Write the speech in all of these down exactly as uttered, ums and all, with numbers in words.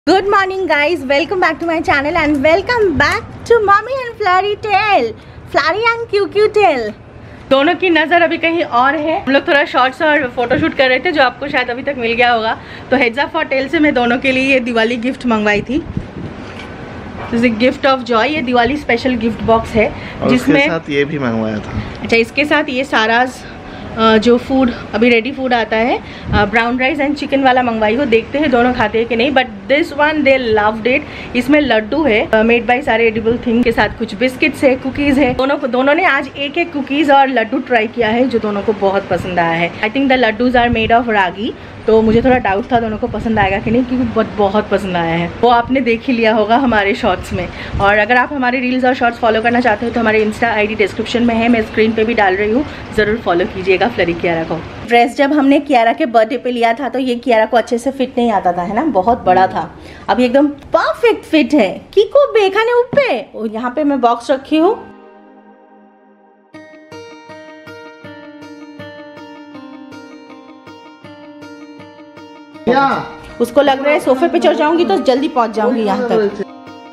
Good morning guys, welcome back to my channel and welcome back to Mommy and Flurry Tale, Flurry and Q Q Tale। दोनों की नज़र अभी कहीं और है। हम लोग थोड़ा शॉर्ट्स और फोटोशूट कर रहे थे जो आपको शायद अभी तक मिल गया होगा। तो हेड्स अप फॉर टेल से मैं दोनों के लिए ये दिवाली गिफ्ट मंगवाई थी। गिफ्ट ऑफ जॉय, ये दिवाली स्पेशल गिफ्ट बॉक्स है जिसमें साथ ये भी मंगवाया था। अच्छा, इसके साथ ये साराज जो फूड अभी रेडी फूड आता है, ब्राउन राइस एंड चिकन वाला मंगवाई हो। देखते हैं दोनों खाते हैं कि नहीं, but this one they loved it. इसमें लड्डू है मेड बाय सारे एडिबल थिंग के साथ, कुछ बिस्किट्स है, कुकीज़ है। दोनों को दोनों ने आज एक एक कुकीज़ और लड्डू ट्राई किया है जो दोनों को बहुत पसंद आया है। I think the laddoos are made of ragi, तो मुझे थोड़ा डाउट था दोनों को पसंद आएगा कि नहीं, क्योंकि बहुत बहुत पसंद आया है। वो आपने देख ही लिया होगा हमारे शॉर्ट्स में। और अगर आप हमारे रील्स और शॉर्ट्स फॉलो करना चाहते हो तो हमारे इंस्टा आईडी डिस्क्रिप्शन में है, मैं स्क्रीन पे भी डाल रही हूँ, ज़रूर फॉलो कीजिएगा फ्लरी कियारा को। ड्रेस जब हमने कियारा के बर्थडे पे लिया था तो ये कियारा को अच्छे से फिट नहीं आता था, है ना, बहुत बड़ा था। अब एकदम परफेक्ट फिट है। किको बेखाने ऊपर यहाँ पे मैं बॉक्स रखी हूँ। उसको लग रहा है सोफे पे चढ़ जाऊंगी तो जल्दी पहुंच जाऊंगी यहाँ तक।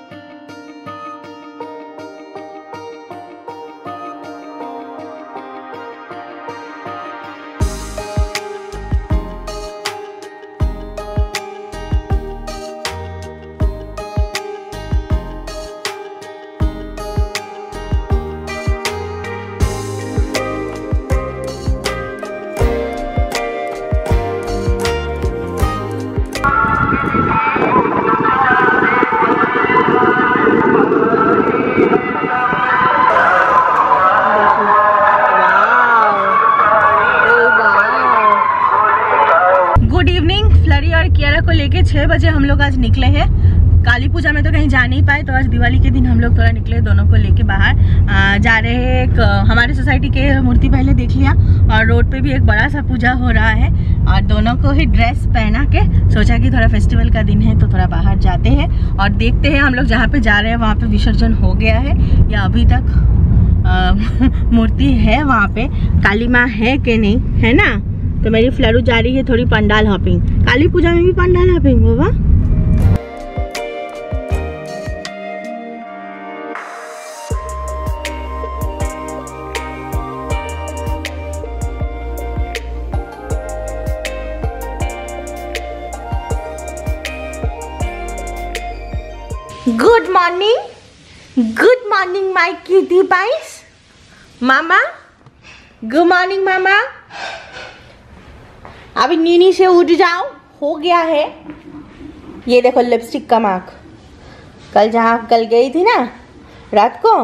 को लेके छः बजे हम लोग आज निकले हैं। काली पूजा में तो कहीं जा नहीं पाए, तो आज दिवाली के दिन हम लोग थोड़ा निकले दोनों को लेके बाहर आ, जा रहे हैं। एक हमारे सोसाइटी के मूर्ति पहले देख लिया और रोड पे भी एक बड़ा सा पूजा हो रहा है और दोनों को ही ड्रेस पहना के सोचा कि थोड़ा फेस्टिवल का दिन है तो थोड़ा बाहर जाते हैं और देखते हैं। हम लोग जहाँ पे जा रहे हैं वहाँ पे विसर्जन हो गया है या अभी तक आ, मूर्ति है वहाँ पे, काली माँ है कि नहीं, है ना। तो मेरी फ्लरू जा रही है थोड़ी पंडाल हॉपिंग। काली पूजा में भी पंडाल हॉपिंग होगा। Good morning, good morning my kitty pies. मामा, गुड मॉर्निंग मामा। अभी नीनी से उठ जाओ, हो गया है। ये देखो लिपस्टिक का मार्क, कल जहाँ कल गई थी ना रात को,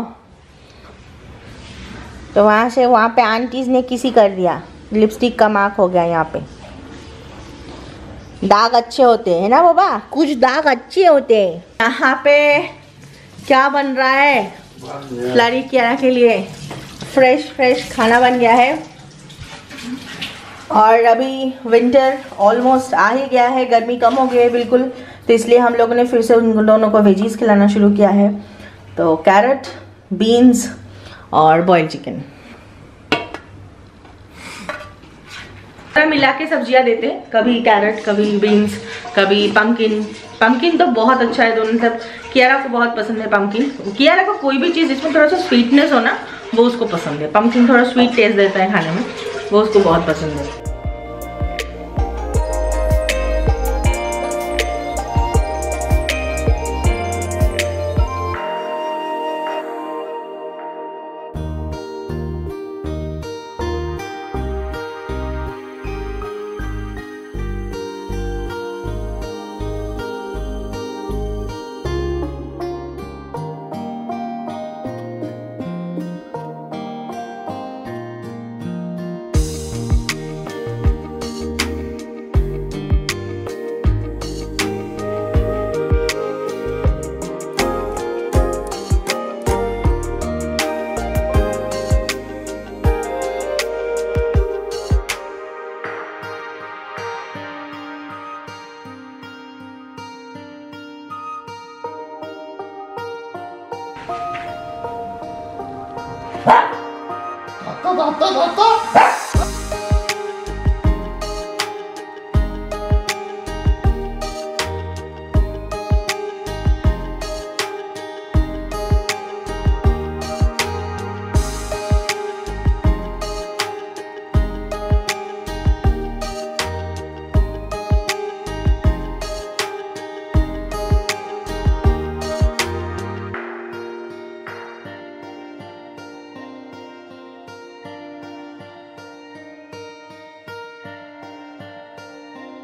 तो वहाँ से वहाँ पे आंटीज ने किसी कर दिया, लिपस्टिक का मार्क हो गया यहाँ पे। दाग अच्छे होते हैं ना बाबा, कुछ दाग अच्छे होते हैं। यहाँ पे क्या बन रहा है फ्लरी कियारा के लिए, फ्रेश फ्रेश खाना बन गया है। और अभी विंटर ऑलमोस्ट आ ही गया है, गर्मी कम हो गई है बिल्कुल, तो इसलिए हम लोगों ने फिर से उन दोनों को वेजीज खिलाना शुरू किया है। तो कैरेट, बीन्स और बॉइल्ड चिकन मिला के सब्जियां देते हैं, कभी कैरेट, कभी बीन्स, कभी पम्पकिन। पम्पकिन तो बहुत अच्छा है, दोनों सब। कियारा को बहुत पसंद है पम्पकिन। कियारा को कोई भी चीज़ जिसमें थोड़ा सा स्वीटनेस हो ना, वो उसको पसंद है। पम्पकिन थोड़ा स्वीट टेस्ट देता है खाने में, वो उसको बहुत पसंद है।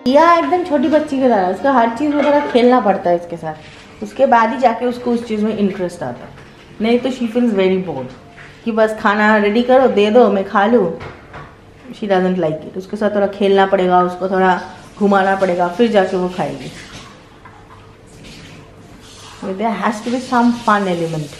या एकदम छोटी बच्ची की तरह, उसका हर चीज़ में थोड़ा खेलना पड़ता है उसके साथ, उसके बाद ही जाके उसको उस चीज़ में इंटरेस्ट आता है। नहीं तो शी फील्स वेरी बोर्ड कि बस खाना रेडी करो, दे दो, मैं खा लूँ। She doesn't like it. उसके साथ थोड़ा खेलना पड़ेगा, उसको थोड़ा घुमाना पड़ेगा, फिर जाके वो खाएगी। There has to be some fun element.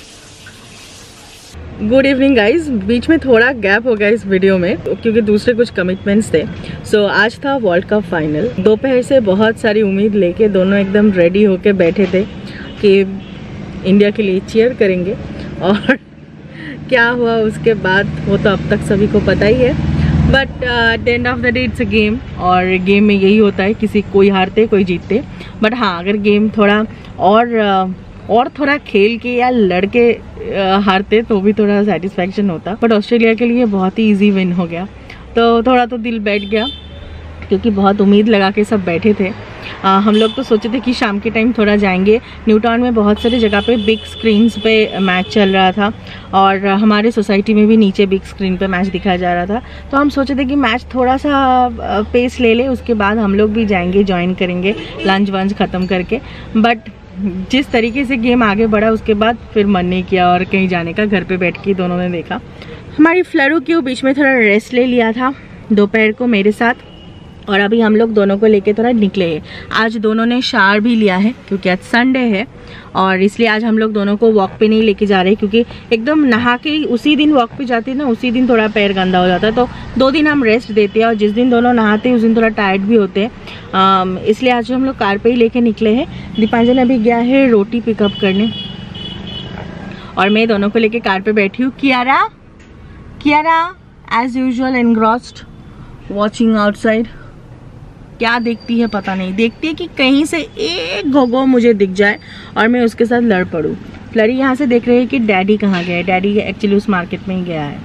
Good evening guys. बीच में थोड़ा गैप हो गया इस वीडियो में क्योंकि दूसरे कुछ कमिटमेंट्स थे। सो so, आज था वर्ल्ड कप फाइनल। दोपहर से बहुत सारी उम्मीद लेके दोनों एकदम रेडी होके बैठे थे कि इंडिया के लिए चीयर करेंगे, और क्या हुआ उसके बाद वो तो अब तक सभी को पता ही है। But at the end of the day it's a game, और गेम में यही होता है, किसी कोई हारते कोई जीतते। बट हाँ, अगर गेम थोड़ा और uh, और थोड़ा खेल के या लड़के हारते तो भी थोड़ा सेटिस्फैक्शन होता। बट ऑस्ट्रेलिया के लिए बहुत ही इजी विन हो गया, तो थोड़ा तो दिल बैठ गया क्योंकि बहुत उम्मीद लगा के सब बैठे थे। आ, हम लोग तो सोचे थे कि शाम के टाइम थोड़ा जाएंगे। न्यू टाउन में बहुत सारी जगह पे बिग स्क्रीन्स पे मैच चल रहा था, और हमारे सोसाइटी में भी नीचे बिग स्क्रीन पे मैच दिखाया जा रहा था। तो हम सोचे थे कि मैच थोड़ा सा पेस ले ले, उसके बाद हम लोग भी जाएंगे, ज्वाइन करेंगे लंच वंच ख़त्म करके। बट जिस तरीके से गेम आगे बढ़ा उसके बाद फिर मन नहीं किया और कहीं जाने का। घर पे बैठ के दोनों ने देखा। हमारी फ्लरू क्यों बीच में थोड़ा रेस्ट ले लिया था दोपहर को मेरे साथ, और अभी हम लोग दोनों को लेके थोड़ा निकले हैं। आज दोनों ने शावर भी लिया है क्योंकि आज संडे है, और इसलिए आज हम लोग दोनों को वॉक पे नहीं लेके जा रहे क्योंकि एकदम नहा के उसी दिन वॉक पे जाते हैं ना, उसी दिन थोड़ा पैर गंदा हो जाता है। तो दो दिन हम रेस्ट देते हैं, और जिस दिन दोनों नहाते हैं उस दिन थोड़ा टायर्ड भी होते हैं, इसलिए आज हम लोग कार पे ही लेके निकले हैं। दीपांजन अभी गया है रोटी पिकअप करने, और मैं दोनों को लेके कार पे बैठी हूँ। Kiara Kiara as usual engrossed watching outside. क्या देखती है पता नहीं, देखती है कि कहीं से एक घोघो मुझे दिख जाए और मैं उसके साथ लड़ पड़ूँ। फ्लरी यहाँ से देख रही है कि डैडी कहाँ गया है। डैडी एक्चुअली उस मार्केट में ही गया है,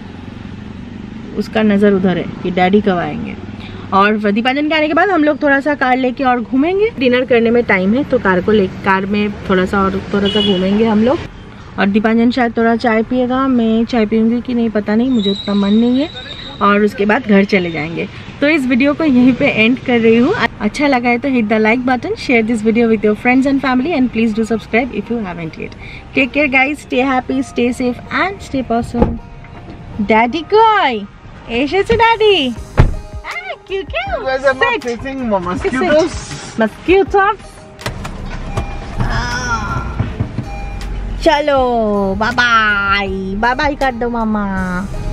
उसका नज़र उधर है कि डैडी कब आएंगे। और दीपांजन के आने के बाद हम लोग थोड़ा सा कार लेके और घूमेंगे। डिनर करने में टाइम है तो कार को ले कार में थोड़ा सा और थोड़ा सा घूमेंगे हम लोग। और दीपांजन शायद थोड़ा चाय पिएगा, मैं चाय पीऊँगी कि नहीं पता नहीं, मुझे उतना मन नहीं है। और उसके बाद घर चले जाएंगे। तो इस वीडियो को यहीं पे एंड कर रही हूँ। अच्छा लगा है तो hit the like button, share this video with your friends and family, and please do subscribe if you haven't yet. Take care guys, stay happy, stay safe and stay possible. Daddy कॉय एशेছে daddy. Ah, cute. Guys, I'm not facing mosquitoes. Mosquitoes. चलो bye bye bye bye कर दो मामा।